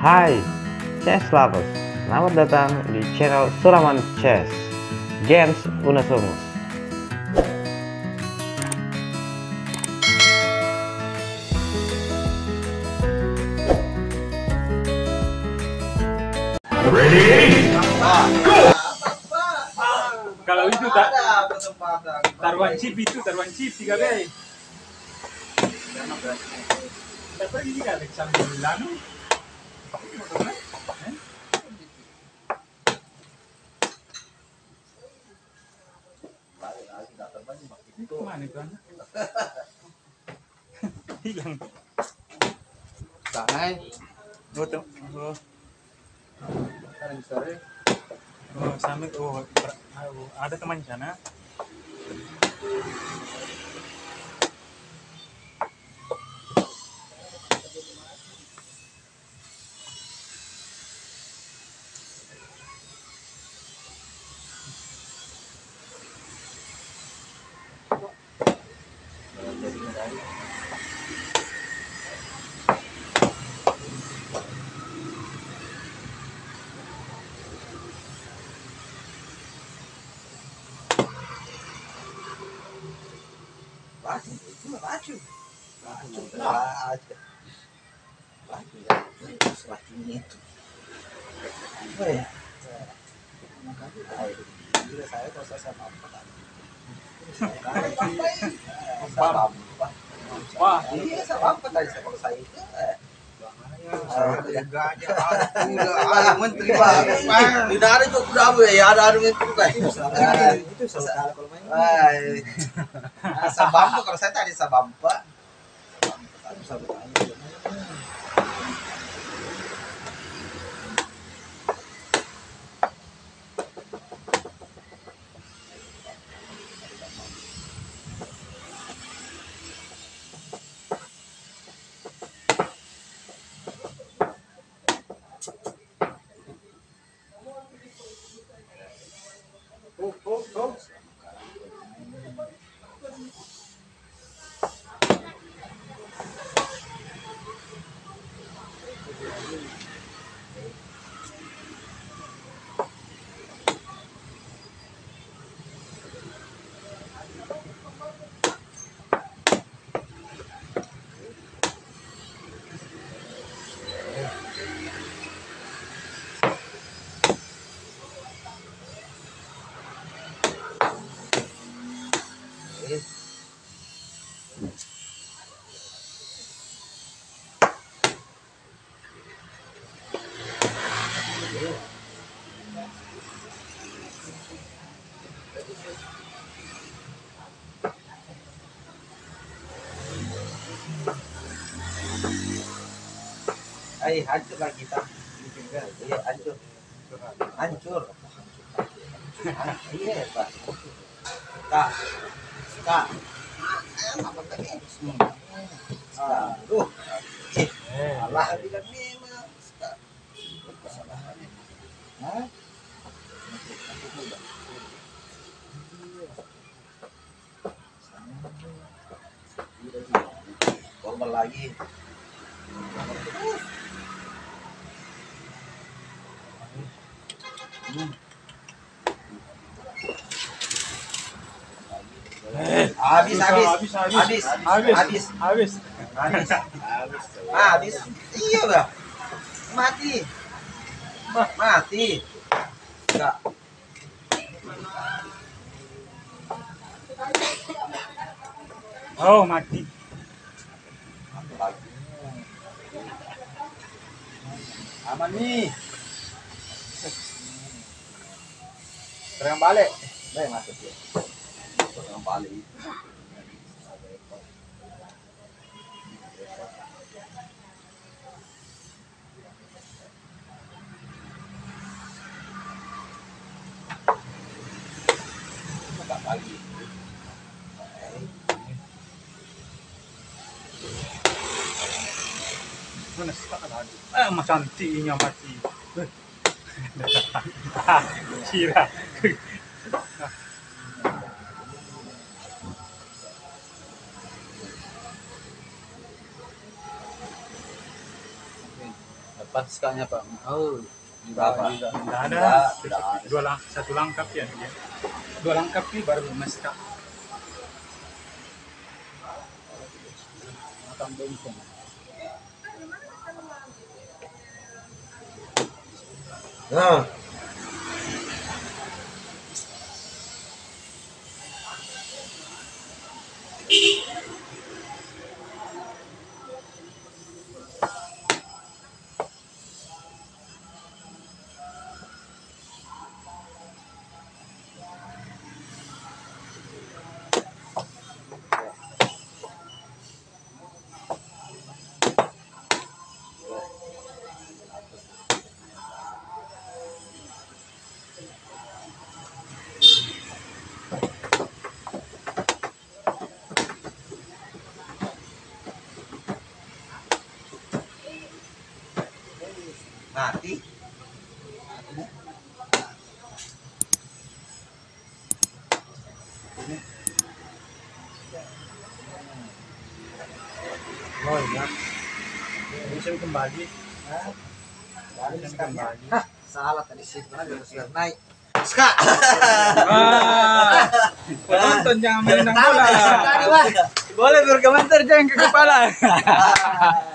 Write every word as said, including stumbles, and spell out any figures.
Hai Chess Lovers, selamat datang di channel Suraman Chess James Unosumus. Ready? Go! Kalau itu tak taruhan chip itu taruhan chip tiga B. Tapi ini kan Alexander Milano. Itu mana itu anak? Hilang. Tangan, Oh, tuh. Oh, sekarang sore. oh, sampai oh, oh, ada teman di sana. Bate, itu bate. Bate, bate. Bate, bate, bate itu. Apa ya? Makanya air. Gila saya kalau saya sama apa kan? Sama apa? Wah, Iya sama apa tadi saya kalau saya itu? Enggak aja, ada menteri banget. Tidak ada juga udah apa ya, ada ada menteri kan. Itu salah kalau main. Sabampa kalau saya tadi Sabampa. oh, oh, oh. Ay, hancur lah kita. Iya, hancur. Hancur. Ah, iya, Pak. Kak. Kak. Apa tadi? Aduh. Eh, Allah bilang memang. Hah? Korban lagi. Habis, habis, habis, habis, habis, habis, habis, habis. habis, habis. Iya lah, mati, mati. Enggak. Oh, mati. Aman nih. Terang balik. Baik masuk ya. Yang balik. Enggak lagi. Mana sekarang ada? Eh, macam cantiknya mati. Kira. Paskanya Pak. Oh, Berapa? Tidak ada. Tidak, tidak ada. Dua lang satu langkap ya dia. Dua langkap nih baru maska. Makan bengkong. Nah, mati. Oh ya. Bisa kembali. Bisa kembali. Hah, salah tadi sih, karena biar sudah naik. Ska. Ah, penonton jangan main bola. Tadi, Bang. Boleh berkomentar jangan ke kepala.